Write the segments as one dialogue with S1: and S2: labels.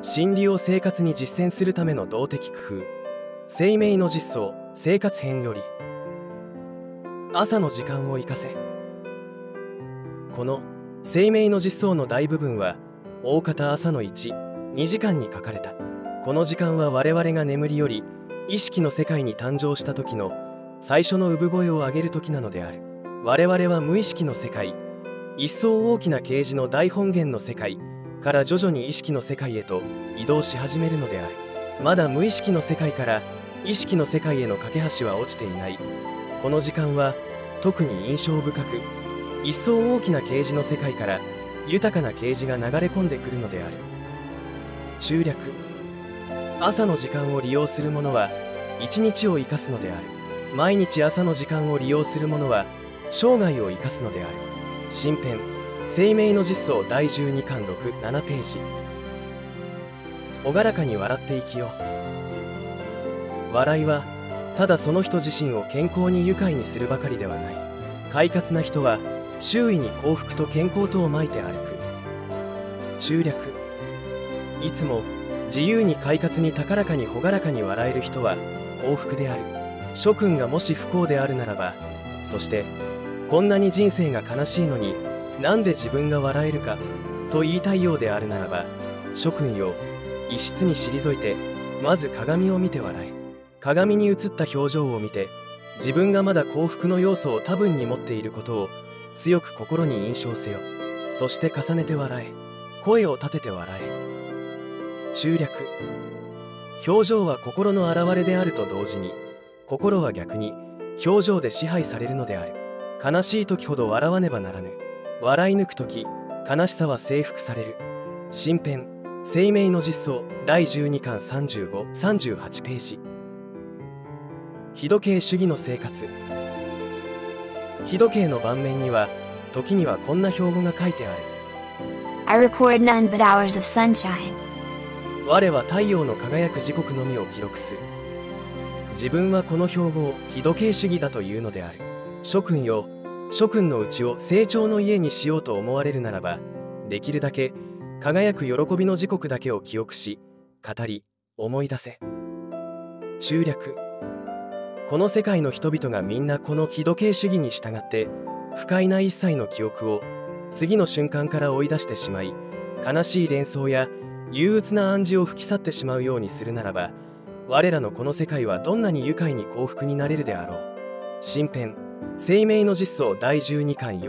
S1: 真理を生活に実践するための動的工夫、生命の実相生活編より。朝の時間を生かせ。この生命の実相の大部分は大方朝の1、2時間に書かれた。この時間は我々が眠りより意識の世界に誕生した時の最初の産声を上げる時なのである。我々は無意識の世界、一層大きな啓示の大本源の世界から徐々に意識の世界へと移動し始めるのである。まだ無意識の世界から意識の世界への架け橋は落ちていない。この時間は特に印象深く、一層大きな啓示の世界から豊かな啓示が流れ込んでくるのである。中略。朝の時間を利用する者は一日を生かすのである。毎日朝の時間を利用する者は生涯を生かすのである。新編生命の実相第12巻6、7ページ。朗らかに笑って生きよう。笑いはただその人自身を健康に愉快にするばかりではない。快活な人は周囲に幸福と健康とをまいて歩く。中略。いつも自由に快活に高らかに朗らかに笑える人は幸福である。諸君がもし不幸であるならば、そしてこんなに人生が悲しいのになんで自分が笑えるかと言いたいようであるならば、諸君よ、一室に退いてまず鏡を見て笑え。鏡に映った表情を見て自分がまだ幸福の要素を多分に持っていることを強く心に印象せよ。そして重ねて笑え。声を立てて笑え。中略。表情は心の表れであると同時に、心は逆に表情で支配されるのである。悲しい時ほど笑わねばならぬ。笑い抜く時、悲しさは征服される。新編生命の実相第12巻35、38ページ。日時計主義の生活。日時計の盤面には時にはこんな標語が書いてある。
S2: I record none but hours of sunshine.
S1: 我は太陽の輝く時刻のみを記録す。自分はこの標語を日時計主義だというのである。諸君よ、諸君のうちを成長の家にしようと思われるならば、できるだけ輝く喜びの時刻だけを記憶し、語り、思い出せ。中略。この世界の人々がみんなこの日時計主義に従って不快な一切の記憶を次の瞬間から追い出してしまい、悲しい連想や憂鬱な暗示を吹き去ってしまうようにするならば、我らのこの世界はどんなに愉快に幸福になれるであろう。新編生命の実相第12巻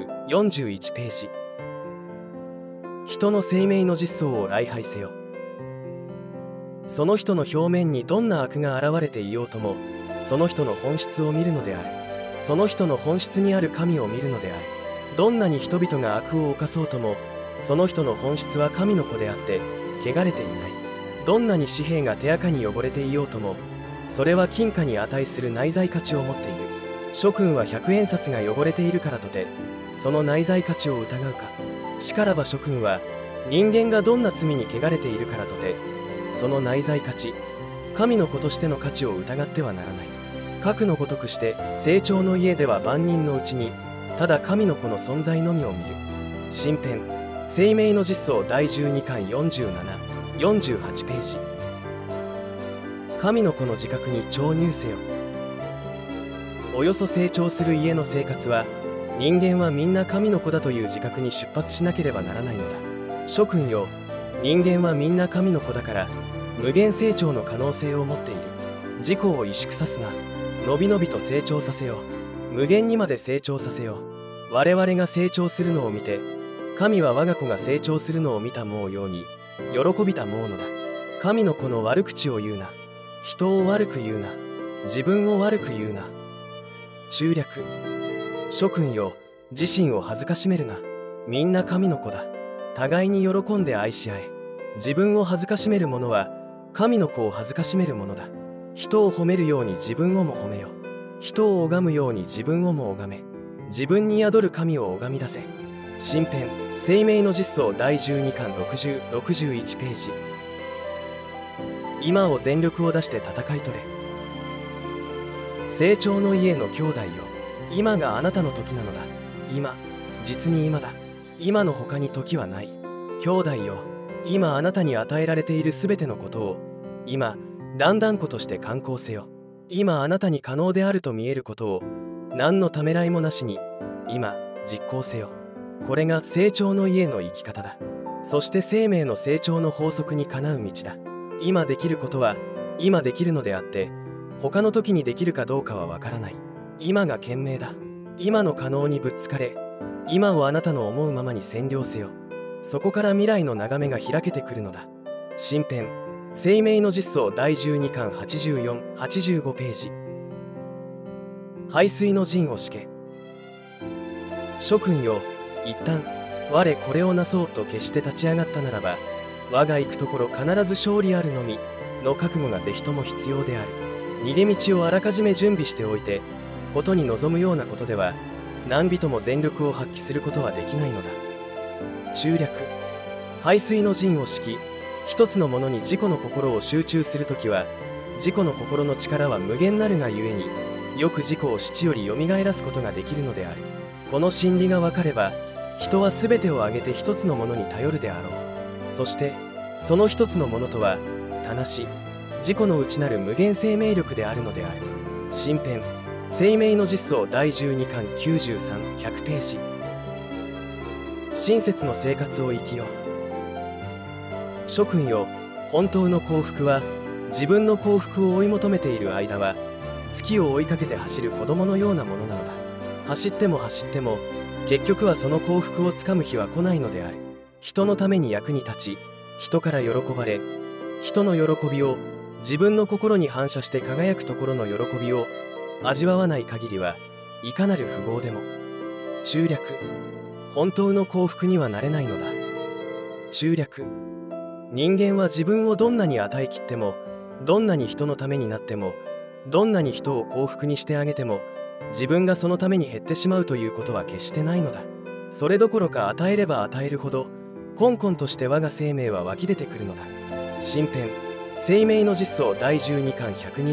S1: 40、41ページ。人の生命の実相を礼拝せよ。その人の表面にどんな悪が現れていようとも、その人の本質を見るのである。その人の本質にある神を見るのである。どんなに人々が悪を犯そうとも、その人の本質は神の子であって汚れていない。どんなに紙幣が手垢に汚れていようとも、それは金貨に値する内在価値を持っている。諸君は100円札が汚れているからとてその内在価値を疑うか。しからば諸君は人間がどんな罪に汚れているからとてその内在価値、神の子としての価値を疑ってはならない。核のごとくして成長の家では万人のうちにただ神の子の存在のみを見る。新編生命の実相第12巻47、48ページ。神の子の自覚に注入せよ。およそ成長する家の生活は、人間はみんな神の子だという自覚に出発しなければならないのだ。諸君よ、人間はみんな神の子だから無限成長の可能性を持っている。自己を萎縮さすな。のびのびと成長させよう。無限にまで成長させよう。我々が成長するのを見て、神は我が子が成長するのを見たもうように喜びたもうのだ。神の子の悪口を言うな。人を悪く言うな。自分を悪く言うな。中略。諸君よ、自身を恥ずかしめるな。みんな神の子だ。互いに喜んで愛し合え。自分を恥ずかしめる者は神の子を恥ずかしめるものだ。人を褒めるように自分をも褒めよ。人を拝むように自分をも拝め。自分に宿る神を拝み出せ。新編生命の実相第12巻60、61ページ。今を全力を出して戦い取れ。成長の家の兄弟よ、今があなたの時なのだ。今、実に今だ。今の他に時はない。兄弟よ、 今あなたに与えられているすべてのことを今断々固として敢行せよ。今あなたに可能であると見えることを何のためらいもなしに今実行せよ。これが成長の家の生き方だ。そして生命の成長の法則にかなう道だ。今できることは今できるのであって、他の時にできるかどうかはわからない。今が賢明だ。今の可能にぶっつかれ、今をあなたの思うままに占領せよ。そこから未来の眺めが開けてくるのだ。新編生命の実相第12巻84、85ページ。排水の陣を敷け。諸君よ、一旦我これをなそうと決して立ち上がったならば、我が行くところ必ず勝利あるのみの覚悟がぜひとも必要である。逃げ道をあらかじめ準備しておいてことに望むようなことでは何人も全力を発揮することはできないのだ。中略排水の陣を敷き、一つのものに自己の心を集中するときは自己の心の力は無限なるがゆえによく自己を死地よりよみがえらすことができるのである。この真理が分かれば人は全てを挙げて一つのものに頼るであろう。そしてその一つのものとはたなし自己の内なる無限生命力であるのである。新編生命の実相第12巻93、100ページ。親切の生活を生きよ。諸君よ、本当の幸福は自分の幸福を追い求めている間は月を追いかけて走る子供のようなものなのだ。走っても走っても結局はその幸福をつかむ日は来ないのである。人のために役に立ち、人から喜ばれ、人の喜びを自分の心に反射して輝くところの喜びを味わわない限りはいかなる富豪でも中略本当の幸福にはなれないのだ。中略人間は自分をどんなに与えきっても、どんなに人のためになっても、どんなに人を幸福にしてあげても自分がそのために減ってしまうということは決してないのだ。それどころか与えれば与えるほどこんこんとして我が生命は湧き出てくるのだ。新編生命の実相第12巻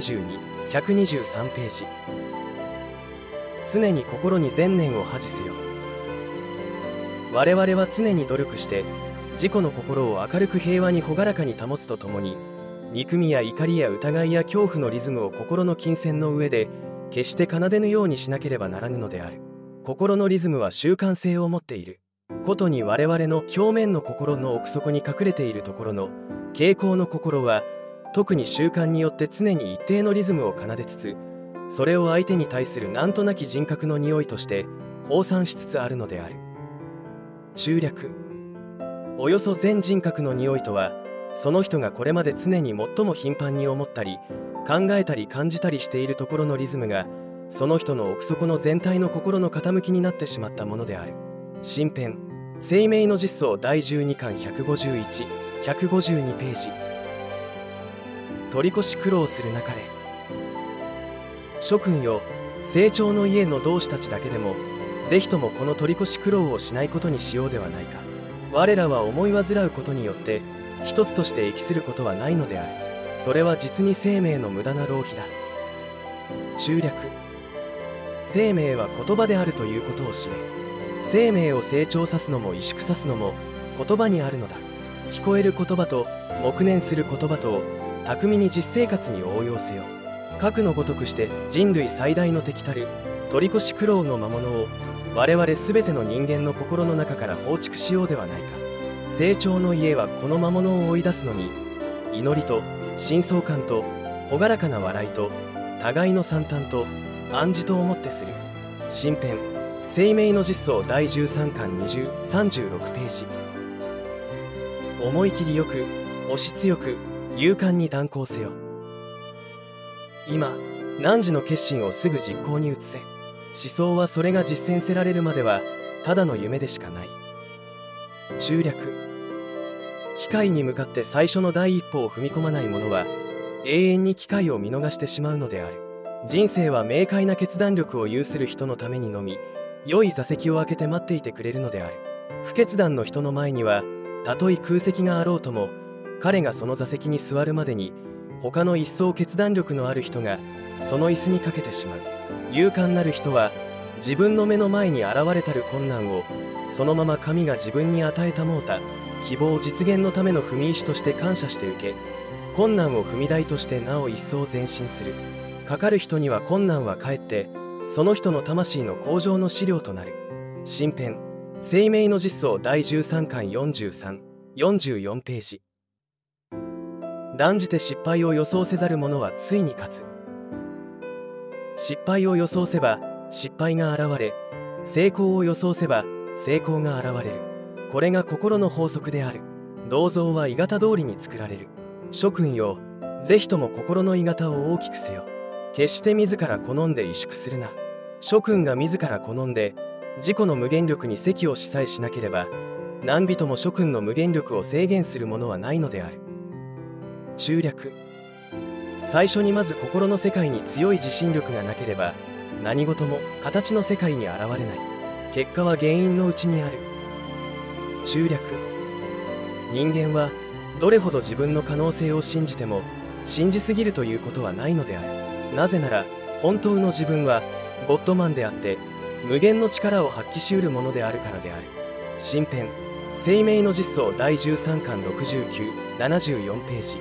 S1: 122、123ページ。常に心に善念を恥じせよ。我々は常に努力して自己の心を明るく平和に朗らかに保つとともに、憎みや怒りや疑いや恐怖のリズムを心の金線の上で決して奏でぬようにしなければならぬのである。心のリズムは習慣性を持っていることに、我々の表面の心の奥底に隠れているところの傾向の心は特に習慣によって常に一定のリズムを奏でつつ、それを相手に対するなんとなき人格の匂いとして放散しつつあるのである。中略およそ全人格の匂いとは、その人がこれまで常に最も頻繁に思ったり考えたり感じたりしているところのリズムがその人の奥底の全体の心の傾きになってしまったものである。新編生命の実相第12巻151、152ページ。取り越し苦労するなかれ。諸君よ、成長の家の同志たちだけでもぜひともこの取り越し苦労をしないことにしようではないか。我らは思い煩うことによって一つとして益することはないのである。それは実に生命の無駄な浪費だ。中略生命は言葉であるということを知れ。生命を成長さすのも萎縮さすのも言葉にあるのだ。聞こえる言葉と黙念する言葉とを巧みに実生活に応用せよ。核のごとくして人類最大の敵たる取り越し苦労の魔物を我々全ての人間の心の中から放逐しようではないか。成長の家はこの魔物を追い出すのに祈りと深層感と朗らかな笑いと互いの惨憺と暗示とをもってする。新編生命の実相第13巻20、36ページ。思い切りよく押し強く勇敢に断行せよ。今汝の決心をすぐ実行に移せ。思想はそれが実践せられるまではただの夢でしかない。中略機会に向かって最初の第一歩を踏み込まない者は永遠に機会を見逃してしまうのである。人生は明快な決断力を有する人のためにのみ良い座席を空けて待っていてくれるのである。不決断の人の前にはたとえ空席があろうとも彼がその座席に座るまでに他の一層決断力のある人がその椅子にかけてしまう。勇敢なる人は自分の目の前に現れたる困難をそのまま神が自分に与えたもうた希望実現のための踏み石として感謝して受け、困難を踏み台としてなお一層前進する。かかる人には困難はかえってその人の魂の向上の資料となる。新編生命の実相第13巻43、44ページ。断じて失敗を予想せざる者はついに勝つ。失敗を予想せば失敗が現れ、成功を予想せば成功が現れる。これが心の法則である。銅像は鋳型通りに作られる。諸君よ、ぜひとも心の鋳型を大きくせよ。決して自ら好んで萎縮するな。諸君が自ら好んで自己の無限力に席をしさえしなければ、何人も諸君の無限力を制限するものはないのである。中略。最初にまず心の世界に強い自信力がなければ、何事も形の世界に現れない。結果は原因のうちにある。中略。人間はどれほど自分の可能性を信じても信じすぎるということはないのである。なぜなら本当の自分はゴッドマンであって無限の力を発揮しうるものであるからである。新編生命の実相第13巻69、74ページ。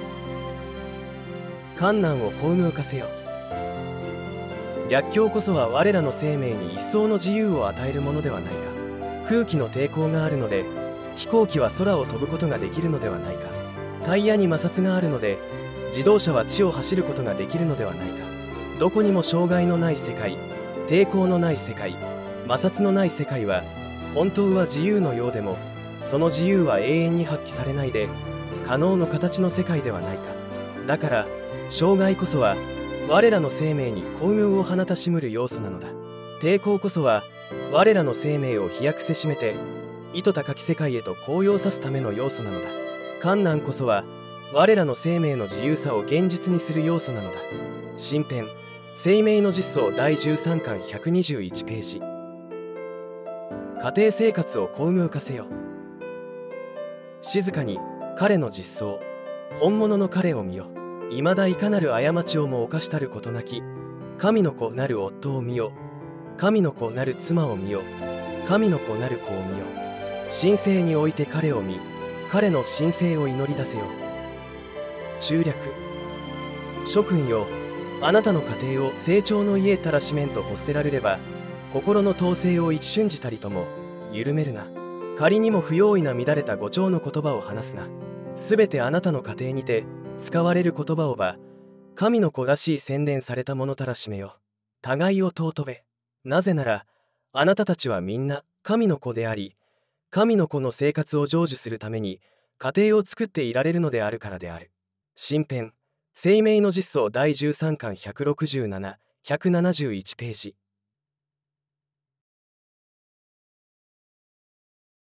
S1: 困難を巧妙化せよ。逆境こそは我らの生命に一層の自由を与えるものではないか。空気の抵抗があるので飛行機は空を飛ぶことができるのではないか。タイヤに摩擦があるので自動車は地を走ることができるのではないか。どこにも障害のない世界、抵抗のない世界、摩擦のない世界は本当は自由のようでも、その自由は永遠に発揮されないで可能の形の世界ではないか。だから障害こそは我らの生命に光明を放たしむる要素なのだ。抵抗こそは我らの生命を飛躍せしめて意図高き世界へと高揚さすための要素なのだ。困難こそは我らの生命の自由さを現実にする要素なのだ。新編生命の実相第13巻121ページ。家庭生活を巧妙化せよ。静かに彼の実相、本物の彼を見よ。いまだいかなる過ちをも犯したることなき神の子なる夫を見よ。神の子なる妻を見よ。神の子なる子を見よ。神聖において彼を見、彼の神聖を祈り出せよ。中略。諸君よ、あなたの家庭を成長の家たらしめんと欲せられれば、心の統制を一瞬時たりとも緩めるな。仮にも不用意な乱れた誤調の言葉を話すな。すべてあなたの家庭にて使われる言葉をば、神の子らしい洗練されたものたらしめよ。互いを尊べ。なぜならあなたたちはみんな神の子であり、神の子の生活を成就するために家庭を作っていられるのであるからである。新編生命の実相第13巻167、171ページ。